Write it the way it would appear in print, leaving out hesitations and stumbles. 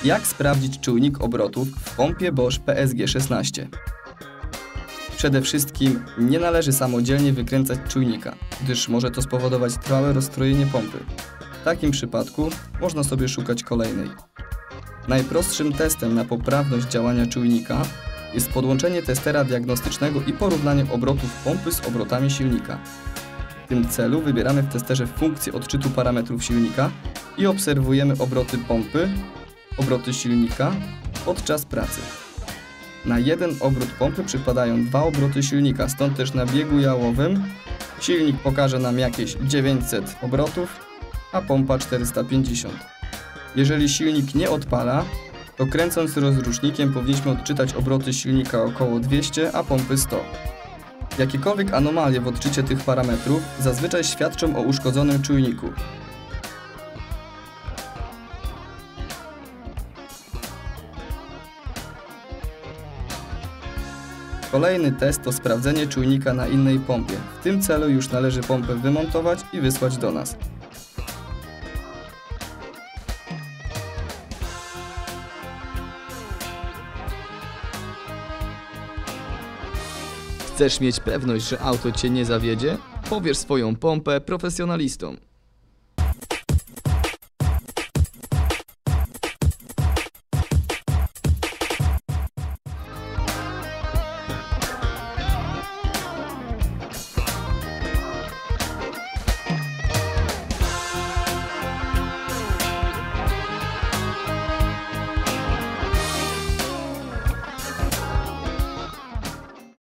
Jak sprawdzić czujnik obrotów w pompie Bosch PSG16? Przede wszystkim nie należy samodzielnie wykręcać czujnika, gdyż może to spowodować trwałe rozstrojenie pompy. W takim przypadku można sobie szukać kolejnej. Najprostszym testem na poprawność działania czujnika jest podłączenie testera diagnostycznego i porównanie obrotów pompy z obrotami silnika. W tym celu wybieramy w testerze funkcję odczytu parametrów silnika i obserwujemy obroty pompy, obroty silnika podczas pracy. Na jeden obrót pompy przypadają 2 obroty silnika, stąd też na biegu jałowym silnik pokaże nam jakieś 900 obrotów, a pompa 450. Jeżeli silnik nie odpala, to kręcąc rozrusznikiem powinniśmy odczytać obroty silnika około 200, a pompy 100. Jakiekolwiek anomalie w odczycie tych parametrów zazwyczaj świadczą o uszkodzonym czujniku. Kolejny test to sprawdzenie czujnika na innej pompie. W tym celu już należy pompę wymontować i wysłać do nas. Chcesz mieć pewność, że auto Cię nie zawiedzie? Powierz swoją pompę profesjonalistom.